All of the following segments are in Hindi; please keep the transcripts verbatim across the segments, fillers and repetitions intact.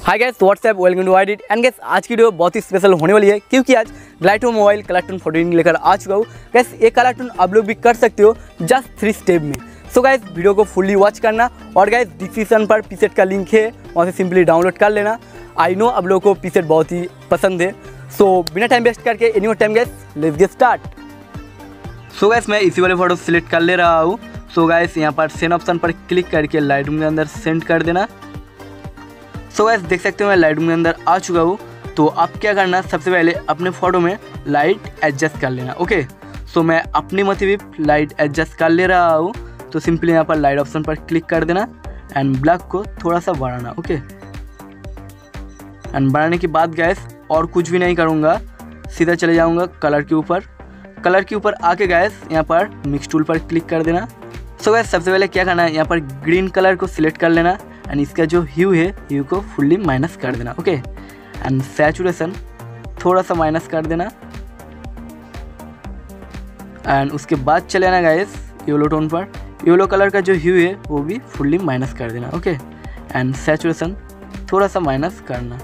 Hi guys, what's up, welcome to edit. And guys आज की वीडियो बहुत ही स्पेशल होने वाली है क्योंकि आज ग्लाइटो मोबाइल कलरटून फोर्टीन लेकर आ चुका हूँ। गाइस ये कलरटून आप लोग भी कर सकते हो जस्ट थ्री स्टेप में। सो गाइस वीडियो को फुल्ली वॉच करना और गाइस डिस्क्रिप्शन पर पीसेट का लिंक है, वहाँ से सिंपली डाउनलोड कर लेना। आई नो आप लोगों को पीसेट बहुत ही पसंद है। सो बिना टाइम वेस्ट करके any more time guys let's get start. So guys मैं इसी वाले फोटो सिलेक्ट कर ले रहा हूँ। सो गाइस यहाँ पर सेंड ऑप्शन पर क्लिक करके लाइटरूम के अंदर सेंड कर देना। सो गाइस देख सकते हो मैं लाइटरूम के अंदर आ चुका हूँ। तो आप क्या करना, सबसे पहले अपने फ़ोटो में लाइट एडजस्ट कर लेना। ओके, सो मैं अपनी मुताबिक लाइट एडजस्ट कर ले रहा हूँ। तो सिंपली यहाँ पर लाइट ऑप्शन पर क्लिक कर देना एंड ब्लैक को थोड़ा सा बढ़ाना। ओके, एंड बढ़ाने के बाद गाइस और कुछ भी नहीं करूँगा, सीधा चले जाऊँगा कलर के ऊपर। कलर के ऊपर आके गाइस यहाँ पर मिक्स टूल पर क्लिक कर देना। सो गाइस सबसे पहले क्या करना है, यहाँ पर ग्रीन कलर को सिलेक्ट कर लेना एंड इसका जो ह्यू है ह्यू को फुल्ली माइनस कर देना। ओके, एंड सैचुरेशन थोड़ा सा माइनस कर देना एंड उसके बाद चले आना गाइस येलो टोन पर। येलो कलर का जो ह्यू है वो भी फुल्ली माइनस कर देना। ओके, एंड सैचुरेशन थोड़ा सा माइनस करना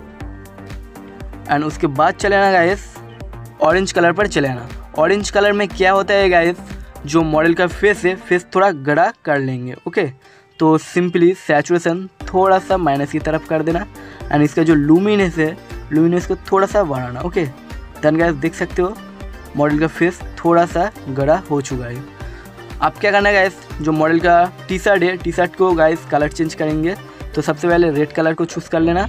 एंड उसके बाद चले आना गाइस ऑरेंज कलर पर चले आना। ऑरेंज कलर में क्या होता है गाइस, जो मॉडल का फेस है फेस थोड़ा गड़ा कर लेंगे। ओके, तो सिंपली सैचुरेशन थोड़ा सा माइनस की तरफ कर देना एंड इसका जो लूमिनेस है लूमिनेस को थोड़ा सा बढ़ाना। ओके, देन गाइस देख सकते हो मॉडल का फेस थोड़ा सा गड़ा हो चुका है। आप क्या करना है गाइस, जो मॉडल का टी शर्ट है टी शर्ट को गाइस कलर चेंज करेंगे। तो सबसे पहले रेड कलर को चूज़ कर लेना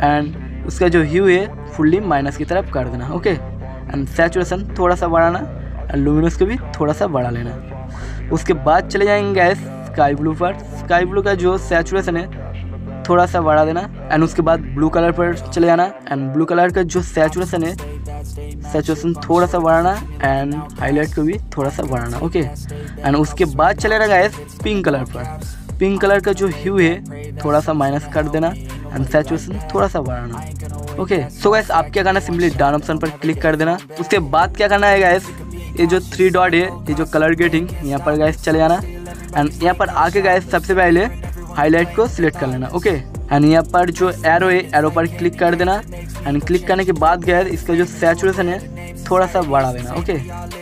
एंड उसका जो ह्यू है फुल्ली माइनस की तरफ कर देना। ओके, एंड सैचुरेशन थोड़ा सा बढ़ाना एंड लूमिनेस को भी थोड़ा सा बढ़ा लेना। उसके बाद चले जाएंगे गाइस स्काई ब्लू पर। स्काई ब्लू का जो सैचुरेशन है थोड़ा सा बढ़ा देना एंड उसके बाद ब्लू कलर पर चले जाना एंड ब्लू कलर का जो सैचुरेशन है सैचुरेशन थोड़ा सा बढ़ाना एंड हाईलाइट को भी थोड़ा सा बढ़ाना। ओके, एंड उसके बाद चले जाना गाइस पिंक कलर पर। पिंक कलर का जो ह्यू है थोड़ा सा माइनस कर देना एंड सैचुरेशन थोड़ा सा बढ़ाना। ओके, सो गाइस आप क्या करना, सिंपली डाउन ऑप्शन पर क्लिक कर देना। उसके बाद क्या करना है गाइस, ये जो थ्री डॉट है ये जो कलर ग्रेडिंग यहाँ पर गाइस चले जाना एंड यहाँ पर आके गाइस सबसे पहले हाईलाइट को सिलेक्ट कर लेना। ओके, एंड यहाँ पर जो एरो है एरो पर क्लिक कर देना एंड क्लिक करने के बाद गाइस इसका जो सैचुरेशन है थोड़ा सा बढ़ा देना। ओके,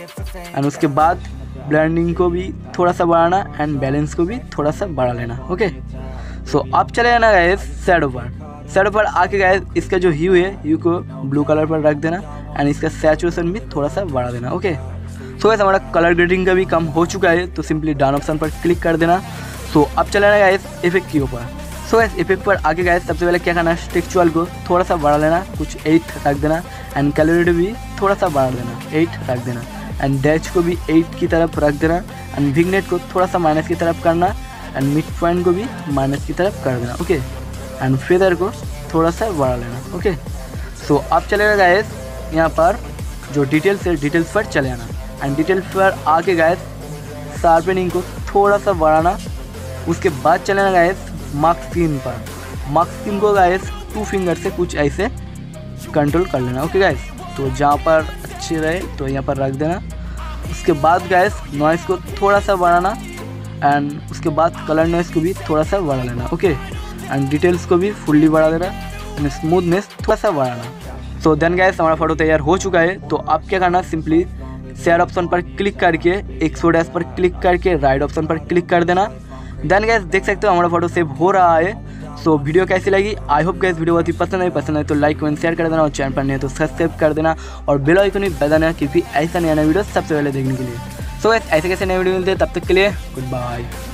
एंड उसके बाद ब्लेंडिंग को भी थोड़ा सा बढ़ाना एंड बैलेंस को भी थोड़ा सा बढ़ा लेना। ओके, सो अब चले जाना गाइस शैडो पर। शैडो पर आके गाइस इसका जो ह्यू है ह्यू को ब्लू कलर पर रख देना एंड इसका सैचुरेशन भी थोड़ा सा बढ़ा देना। ओके, सो गाइस हमारा कलर ग्रेडिंग का भी कम हो चुका है। तो सिंपली डाउन ऑप्शन पर क्लिक कर देना। सो अब चले जाना गाइस इफेक्ट के ऊपर। सो गाइस इफेक्ट पर आके गाइस सबसे पहले क्या करना है, टेक्सचुअल को थोड़ा सा बढ़ा लेना, कुछ एट रख देना एंड कैलोरी भी थोड़ा सा बढ़ा देना, एट रख देना एंड डैच को भी एट की तरफ रख देना एंड विग्नेट को थोड़ा सा माइनस की तरफ करना एंड मिड पॉइंट को भी माइनस की तरफ कर देना। ओके, एंड फेदर को थोड़ा सा बढ़ा लेना। ओके, सो अब चलेगा गाइस यहाँ पर जो डिटेल्स है डिटेल्स पर चले आना एंड डिटेल्स पर आके गाइस शार्पनिंग को थोड़ा सा बढ़ाना। उसके बाद चलेना गाइस मार्क स्कीम पर। मार्क स्कीम को गाइस टू फिंगर से कुछ ऐसे कंट्रोल कर लेना। ओके गाइस, तो जहाँ पर अच्छे रहे तो यहाँ पर रख देना। उसके बाद गाइस नॉइस को थोड़ा सा बढ़ाना एंड उसके बाद कलर नॉइस को भी थोड़ा सा बढ़ा लेना। ओके, एंड डिटेल्स को भी फुल्ली बढ़ा देना एंड स्मूथनेस थोड़ा सा बढ़ाना। सो देन गाइस हमारा फोटो तैयार हो चुका है। तो आप क्या करना, सिंपली शेयर ऑप्शन पर क्लिक करके एक्सो डैश पर क्लिक करके राइट ऑप्शन पर क्लिक कर देना। देन गाइस देख सकते हो हमारा फोटो सेव हो रहा है। सो so, वीडियो कैसी लगी, आई होप गाइस वीडियो बहुत ही पसंद आई। पसंद है तो लाइक कमेंट शेयर कर देना और चैनल पर नहीं है तो सब्सक्राइब कर देना और बेल आइकन भी बजाना क्योंकि ऐसा नया नया वीडियो सबसे पहले देखने के लिए। सो so, गाइस ऐसे कैसे नए वीडियो मिलते हैं, तब तक के लिए गुड बाय।